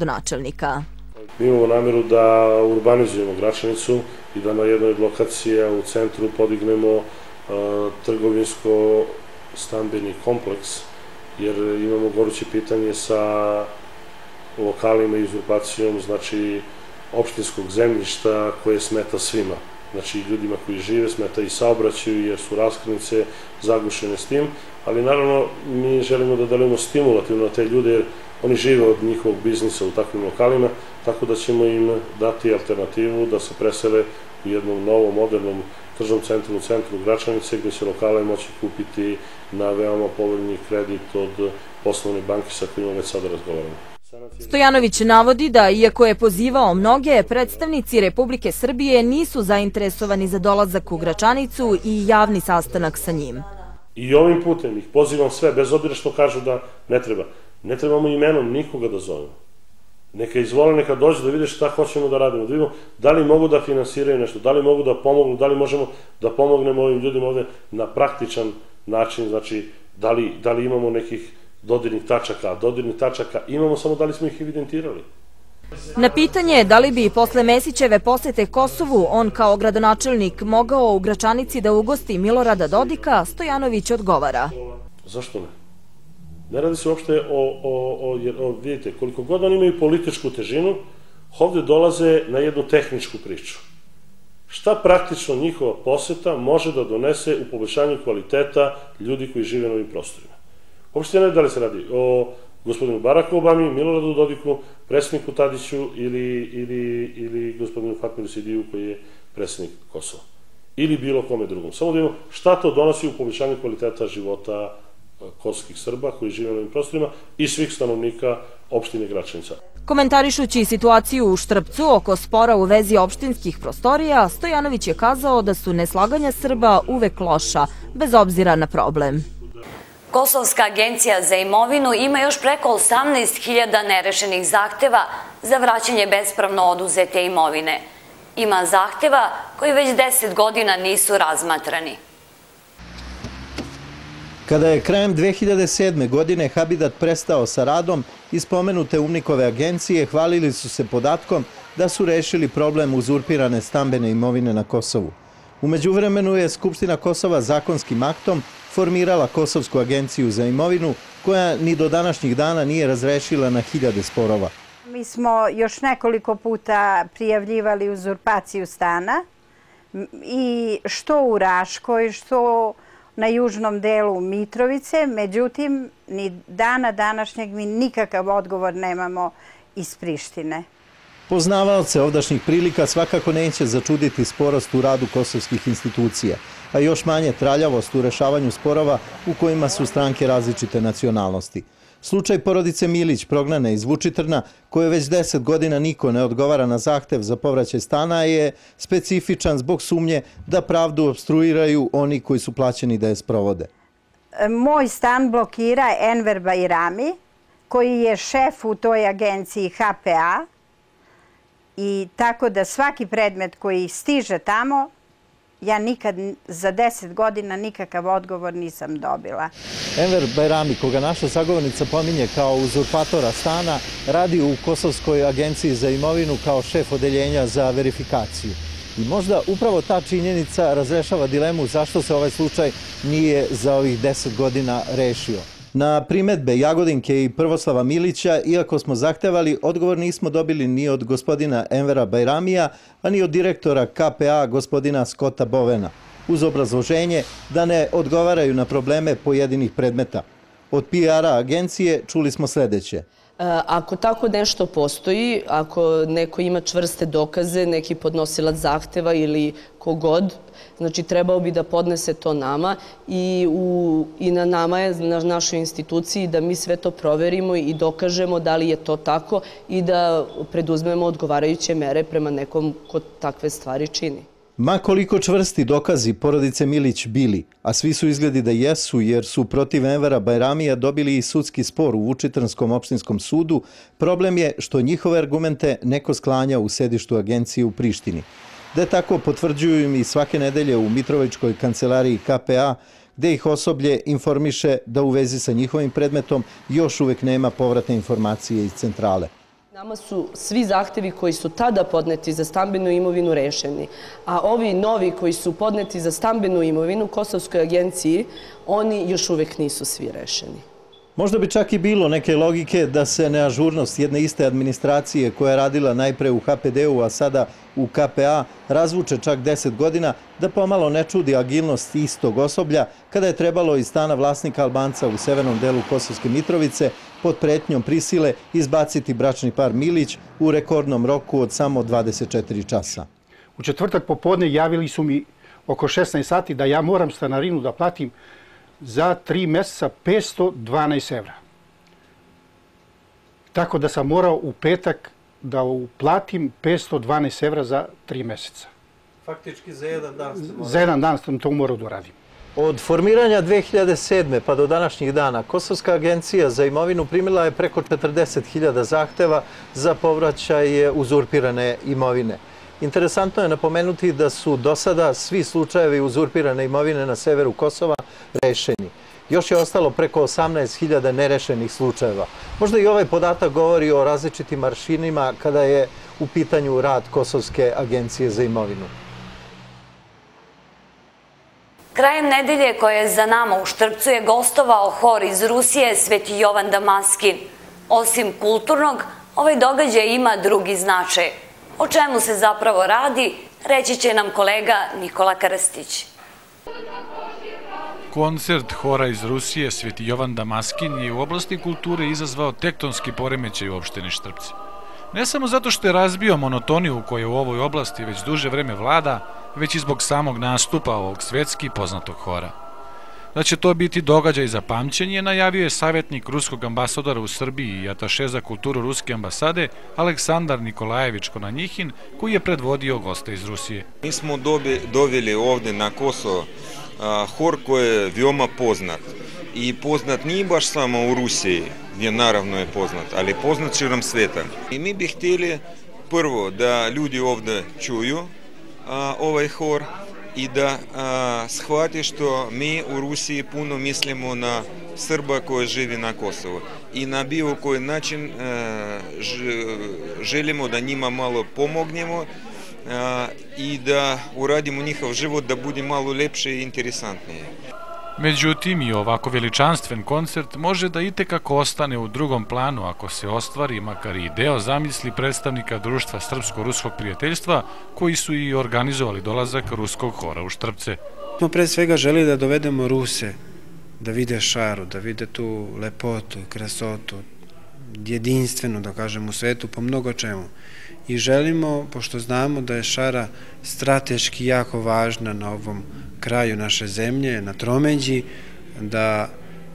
gradonačelnika. Mi imamo nameru da urbanizujemo Gračanicu i da na jednoj od lokacija u centru podignemo trgovinsko-stambeni kompleks, jer imamo goruće pitanje sa lokalima i uzurpacijom, znači opštinskog zemljišta koje smeta svima. Znači ljudima koji žive smeta i saobraćaju jer su raskrsnice zagušene s tim, ali naravno mi želimo da delujemo stimulativno na te ljude jer oni žive od njihovog biznisa u takvim lokalima, tako da ćemo im dati alternativu da se presele u jednom novom, modernom tržnom centru u centru Gračanice, gde će lokale moći kupiti na veoma povoljni kredit od poslovne banke sa kojima već sada razgovaramo. Stojanović navodi da, iako je pozivao mnoge, predstavnici Republike Srbije nisu zainteresovani za dolazak u Gračanicu i javni sastanak sa njim. I ovim putem ih pozivam sve, bez obzira što kažu da ne treba. Ne trebamo imenom nikoga da zovemo. Neka izvole, neka dođe da vide šta hoćemo da radimo, da vidimo da li mogu da finansiraju nešto, da li mogu da pomognu, da li možemo da pomognemo ovim ljudima ovde na praktičan način, znači da li imamo nekih dodirnih tačaka, a dodirnih tačaka imamo, samo da li smo ih evidentirali. Na pitanje da li bi posle Mesićeve posete Kosovu on kao gradonačelnik mogao u Gračanici da ugosti Milorada Dodika, Stojanović odgovara. Zašto ne? Ne radi se uopšte vidite, koliko god oni imaju političku težinu, ovde dolaze na jednu tehničku priču. Šta praktično njihova poseta može da donese u poboljšanju kvaliteta ljudi koji žive na ovim prostorima? Uopšte ne da li se radi o gospodinu Baraku Obami, Miloradu Dodiku, predsjedniku Tadiću ili gospodinu Fatmiru Sidiju koji je predsjednik Kosova. Ili bilo kome drugom. Samo da vidimo šta to donosi u poboljšanju kvaliteta života kosovskih Srba koji žive na ovim prostorima i svih stanovnika opštine Gračanica. Komentarišući situaciju u Štrpcu oko spora u vezi opštinskih prostorija, Stojanović je kazao da su neslaganja Srba uvek loša, bez obzira na problem. Kosovska agencija za imovinu ima još preko 18.000 nerešenih zahteva za vraćanje bespravno oduzete imovine. Ima zahteva koji već 10 godina nisu razmatrani. Kada je krajem 2007. godine Habitat prestao sa radom, iz pomenute UMNIK-ove agencije hvalili su se podatkom da su rešili problem uzurpirane stambene imovine na Kosovu. U međuvremenu je Skupština Kosova zakonskim aktom formirala Kosovsku agenciju za imovinu, koja ni do današnjih dana nije razrešila na hiljade sporova. Mi smo još nekoliko puta prijavljivali uzurpaciju stana, i što u Raškoj, što na južnom delu Mitrovice, međutim, ni dana današnjeg mi nikakav odgovor nemamo iz Prištine. Poznavaoce ovdašnjih prilika svakako neće začuditi sporost u radu kosovskih institucija, a još manje traljavost u rešavanju sporova u kojima su stranke različite nacionalnosti. Slučaj porodice Milić, prognane iz Vučitrna, koje već 10 godina niko ne odgovara na zahtev za povraćaj stana, je specifičan zbog sumnje da pravdu opstruiraju oni koji su plaćeni da je sprovode. Moj stan blokira Enver Bajrami, koji je šef u toj agenciji HPA, i tako da svaki predmet koji stiže tamo, ja nikad za 10 godina nikakav odgovor nisam dobila. Enver Bajrami, koga naša sagovornica pominje kao uzurpatora stana, radi u Kosovskoj agenciji za imovinu kao šef odeljenja za verifikaciju. I možda upravo ta činjenica razrešava dilemu zašto se ovaj slučaj nije za ovih 10 godina rešio. Na primedbe Jagodinke i Prvoslava Milića, iako smo zahtevali, odgovor nismo dobili ni od gospodina Envera Bajramija, a ni od direktora KPA gospodina Scotta Bovena, uz obrazloženje da ne odgovaraju na probleme pojedinih predmeta. Od PR-a agencije čuli smo sledeće. Ako tako nešto postoji, ako neko ima čvrste dokaze, neki podnosilac zahteva ili kogod, znači trebao bi da podnese to nama i na nama je, na našoj instituciji, da mi sve to proverimo i dokažemo da li je to tako i da preduzmemo odgovarajuće mere prema nekom ko takve stvari čini. Ma koliko čvrsti dokazi porodice Milić bili, a svi su izgledi da jesu jer su protiv Envera Bajramija dobili i sudski spor u Vučitranskom opštinskom sudu, problem je što njihove argumente neko sklanja u sedištu agencije u Prištini. Da tako potvrđuju im i svake nedelje u Mitrovičkoj kancelariji KPA, gde ih osoblje informiše da u vezi sa njihovim predmetom još uvek nema povratne informacije iz centrale. Nama su svi zahtevi koji su tada podneti za stambenu imovinu rešeni, a ovi novi koji su podneti za stambenu imovinu Kosovskoj agenciji, oni još uvek nisu svi rešeni. Možda bi čak i bilo neke logike da se neažurnost jedne iste administracije koja je radila najpre u HPD-u, a sada u KPA, razvuče čak 10 godina, da pomalo ne čudi agilnost istog osoblja kada je trebalo iz stana vlasnika Albanca u severnom delu Kosovske Mitrovice pod pretnjom prisile izbaciti bračni par Milić u rekordnom roku od samo 24 časa. U četvrtak popodne javili su mi oko 16 sati da ja moram stanarinu da platim za 3 meseca 512 evra. Tako da sam morao u petak da uplatim 512 evra za 3 meseca. Faktički za jedan dan ste morali? Za jedan dan sam to morao da uradim. Od formiranja 2007. pa do današnjih dana Kosovska agencija za imovinu primila je preko 40.000 zahteva za povraćaj uzurpirane imovine. Interesantno je napomenuti da su do sada svi slučajevi uzurpirane imovine na severu Kosova rešeni. Još je ostalo preko 18.000 nerešenih slučajeva. Možda i ovaj podatak govori o različitim aršinima kada je u pitanju rad Kosovske agencije za imovinu. Krajem nedelje koja je za nama u Štrpcu je gostovao hor iz Rusije Sveti Jovan Damaskin. Osim kulturnog, ovaj događaj ima drugi značaj. O čemu se zapravo radi, reći će nam kolega Nikola Krstić. Koncert hora iz Rusije Sveti Jovan Damaskin je u oblasti kulture izazvao tektonski poremećaj u opštini Štrpci. Ne samo zato što je razbio monotoniju koja u ovoj oblasti već duže vreme vlada, već i zbog samog nastupa ovog svetski poznatog hora. Da će to biti događaj za pamćenje, najavio je savjetnik ruskog ambasadora u Srbiji i ataše za kulturu Ruske ambasade Aleksandar Nikolajević Konanjihin, koji je predvodio goste iz Rusije. Mi smo doveli ovde na Kosovo hor koji je veoma poznat. I poznat nije baš samo u Rusiji, gdje naravno je poznat, ali poznat širom sveta. I mi bi htjeli prvo da ljudi ovde čuju ovaj hor i da shvati što mi u Rusiji puno mislimo na Srba koji živi na Kosovu i na bilo koji način želimo da njima malo pomognemo i da uradimo njihov život da bude malo lepše i interesantnije. Međutim, i ovako veličanstven koncert može da itekako ostane u drugom planu ako se ostvari makar i deo zamisli predstavnika Društva Srpsko-Ruskog prijateljstva koji su i organizovali dolazak ruskog hora u Štrpce. Smo pre svega želi da dovedemo Ruse, da vide šaru, da vide tu lepotu, krasotu, jedinstveno, da kažem, u svetu po mnogo čemu. I želimo, pošto znamo da je šara strateški jako važna na ovom kraju naše zemlje, na tromeđi, da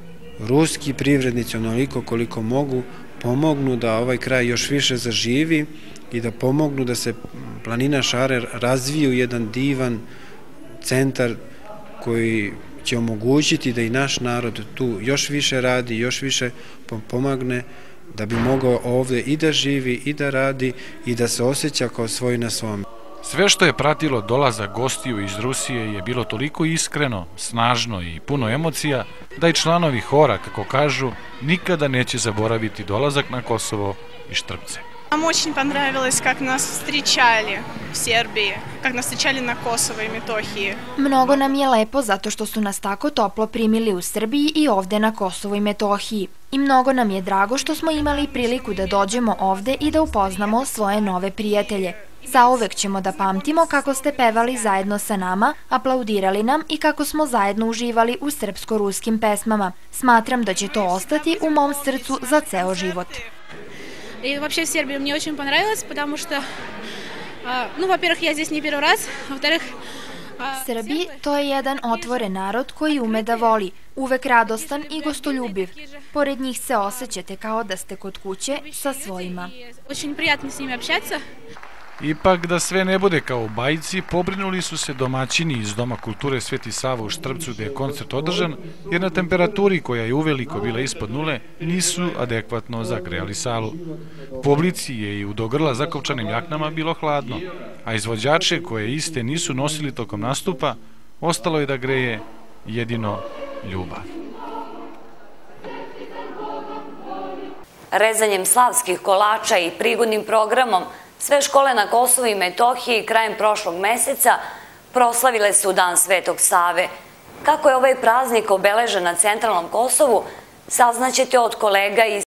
ruski privrednici onoliko koliko mogu pomognu da ovaj kraj još više zaživi i da pomognu da se planina Šare razvije u jedan divan centar koji će omogućiti da i naš narod tu još više radi, još više pomagne, da bi mogao ovde i da živi i da radi i da se osjeća kao svoj na svom. Sve što je pratilo dolazak gostiju iz Rusije je bilo toliko iskreno, snažno i puno emocija da i članovi hora, kako kažu, nikada neće zaboraviti dolazak na Kosovo i Štrpce. Нам очень понравилось, как нас встречали в Сербiji, как nas встречали na Kosovo i Metohiji. Mnogo nam je lepo zato što su nas tako toplo primili u Srbiji i ovde na Kosovu i Metohiji. I mnogo nam je drago što smo imali priliku da dođemo ovde i da upoznamo svoje nove prijatelje. Zauvek ćemo da pamtimo kako ste pevali zajedno sa nama, aplaudirali nam i kako smo zajedno uživali u srpsko-ruskim pesmama. Smatram da će to ostati u mom srcu za ceo život. И вообще в Сербии мне очень понравилось, потому что, ну, во-первых, я здесь не первый раз, во-вторых... Srbi to je jedan otvoren narod koji ume da voli, uvek radostan i gostoljubiv. Pored njih se osjećate kao da ste kod kuće sa svojima. Очень приятно с ними общаться. Ipak, da sve ne bude kao u bajci, pobrinuli su se domaćini iz Doma kulture Sveti Sava u Štrpcu gde je koncert održan, jer na temperaturi koja je uveliko bila ispod nule nisu adekvatno zagrejali salu. Publici je i u do grla zakopčanim jaknama bilo hladno, a izvođače koje iste nisu nosili tokom nastupa, ostalo je da greje jedino ljubav. Rezanjem slavskih kolača i prigodnim programom, sve škole na Kosovu i Metohiji krajem prošlog meseca proslavile su Dan Svetog Save. Kako je ovaj praznik obeležen na centralnom Kosovu, saznaćete od kolega iz